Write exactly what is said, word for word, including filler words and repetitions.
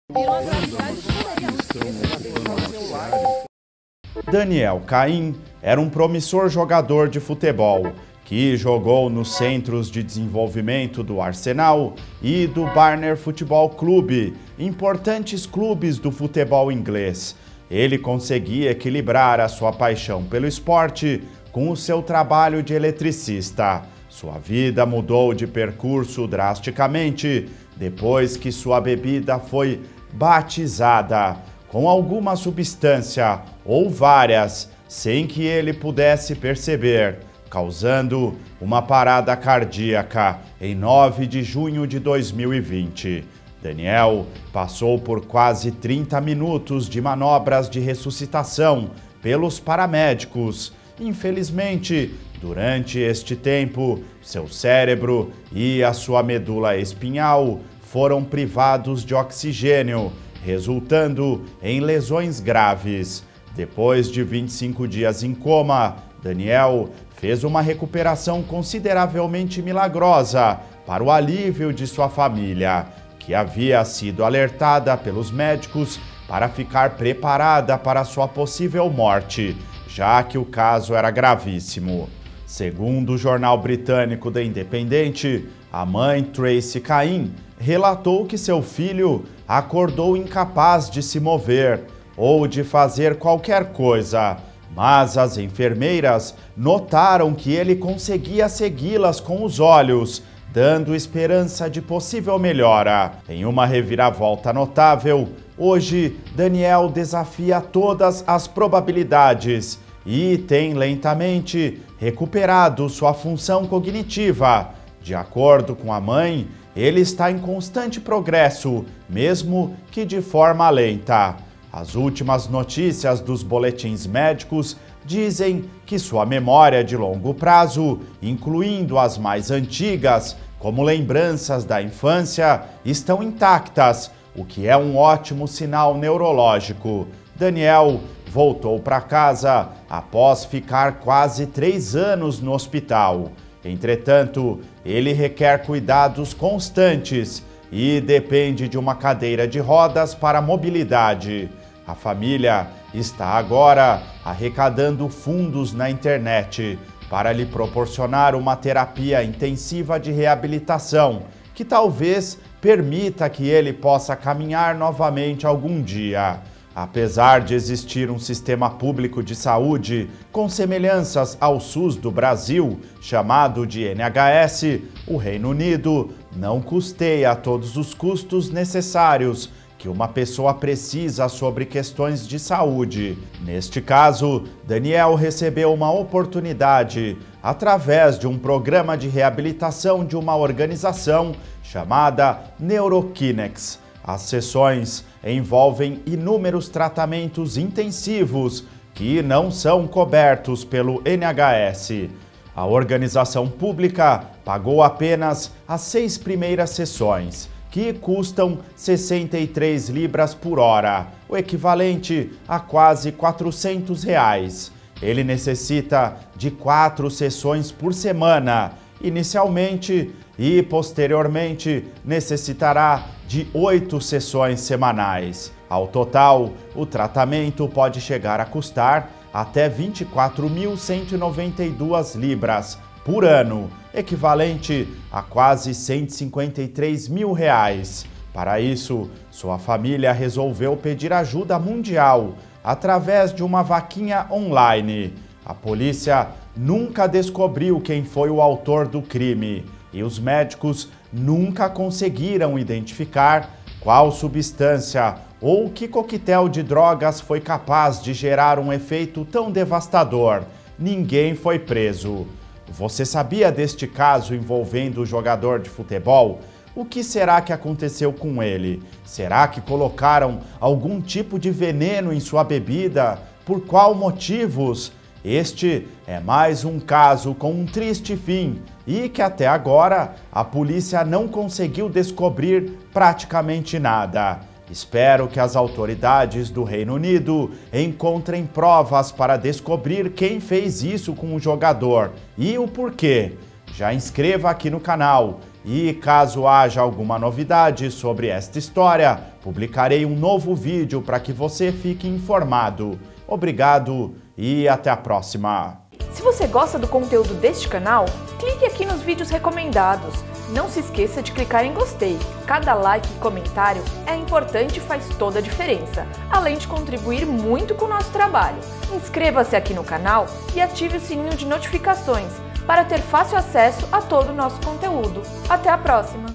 Daniel Caim era um promissor jogador de futebol que jogou nos centros de desenvolvimento do Arsenal e do Barnet Futebol Clube, importantes clubes do futebol inglês. Ele conseguia equilibrar a sua paixão pelo esporte com o seu trabalho de eletricista. Sua vida mudou de percurso drasticamente depois que sua bebida foi batizada com alguma substância ou várias, sem que ele pudesse perceber, causando uma parada cardíaca em nove de junho de dois mil e vinte. Daniel passou por quase trinta minutos de manobras de ressuscitação pelos paramédicos. Infelizmente, durante este tempo, seu cérebro e a sua medula espinhal foram privados de oxigênio, resultando em lesões graves. Depois de vinte e cinco dias em coma, Daniel fez uma recuperação consideravelmente milagrosa para o alívio de sua família, que havia sido alertada pelos médicos para ficar preparada para sua possível morte, já que o caso era gravíssimo. Segundo o jornal britânico The Independent, a mãe Tracy Caim relatou que seu filho acordou incapaz de se mover ou de fazer qualquer coisa, mas as enfermeiras notaram que ele conseguia segui-las com os olhos, dando esperança de possível melhora. Em uma reviravolta notável, hoje Daniel desafia todas as probabilidades e tem lentamente recuperado sua função cognitiva. De acordo com a mãe, ele está em constante progresso, mesmo que de forma lenta. As últimas notícias dos boletins médicos dizem que sua memória de longo prazo, incluindo as mais antigas, como lembranças da infância, estão intactas, o que é um ótimo sinal neurológico. Daniel voltou para casa após ficar quase três anos no hospital. Entretanto, ele requer cuidados constantes e depende de uma cadeira de rodas para mobilidade. A família está agora arrecadando fundos na internet para lhe proporcionar uma terapia intensiva de reabilitação, que talvez permita que ele possa caminhar novamente algum dia. Apesar de existir um sistema público de saúde com semelhanças ao SUS do Brasil, chamado de N H S, o Reino Unido não custeia todos os custos necessários que uma pessoa precisa sobre questões de saúde. Neste caso, Daniel recebeu uma oportunidade através de um programa de reabilitação de uma organização chamada Neurokinex. As sessões envolvem inúmeros tratamentos intensivos que não são cobertos pelo N H S. A organização pública pagou apenas as seis primeiras sessões, que custam sessenta e três libras por hora, o equivalente a quase quatrocentos reais. Ele necessita de quatro sessões por semana, inicialmente, e posteriormente necessitará de oito sessões semanais. Ao total, o tratamento pode chegar a custar até vinte e quatro mil cento e noventa e duas libras por ano, equivalente a quase cento e cinquenta e três mil reais. Para isso, sua família resolveu pedir ajuda mundial através de uma vaquinha online. A polícia nunca descobriu quem foi o autor do crime e os médicos nunca conseguiram identificar qual substância ou que coquetel de drogas foi capaz de gerar um efeito tão devastador. Ninguém foi preso. Você sabia deste caso envolvendo o jogador de futebol? O que será que aconteceu com ele? Será que colocaram algum tipo de veneno em sua bebida? Por qual motivos? Este é mais um caso com um triste fim e que até agora a polícia não conseguiu descobrir praticamente nada. Espero que as autoridades do Reino Unido encontrem provas para descobrir quem fez isso com o jogador e o porquê. Já inscreva aqui no canal E caso haja alguma novidade sobre esta história, publicarei um novo vídeo para que você fique informado. Obrigado e até a próxima! Se você gosta do conteúdo deste canal, clique aqui nos vídeos recomendados. Não se esqueça de clicar em gostei. Cada like e comentário é importante e faz toda a diferença, além de contribuir muito com o nosso trabalho. Inscreva-se aqui no canal e ative o sininho de notificações para ter fácil acesso a todo o nosso conteúdo. Até a próxima!